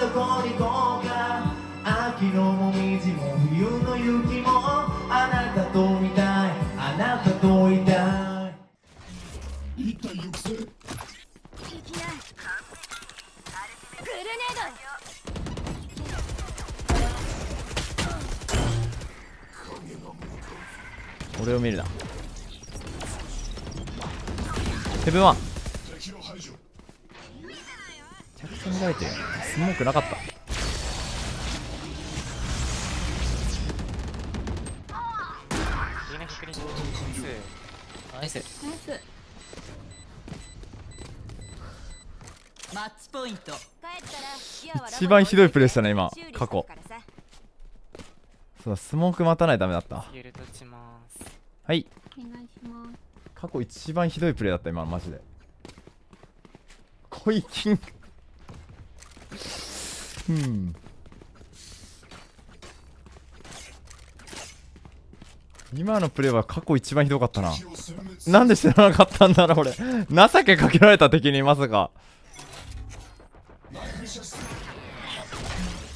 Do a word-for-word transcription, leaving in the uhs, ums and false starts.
どこに行こうか。秋のもみじも冬の雪もあなたと見たい、あなたといたい。 一体行くぜ。 グルネード。 俺を見るな。ヘブンワン敵を排除。 着地乱れてる。スモークなかった。ナイス。 ナイス。マッチポイント。 一番ひどいプレーしたね今過去。そうだ、スモーク待たないとダメだった。はい、 お願いします。 過去一番ひどいプレーだった今のマジで。コイキンうん今のプレーは過去一番ひどかったな。なんで知らなかったんだろう俺。情けかけられた敵にまさか。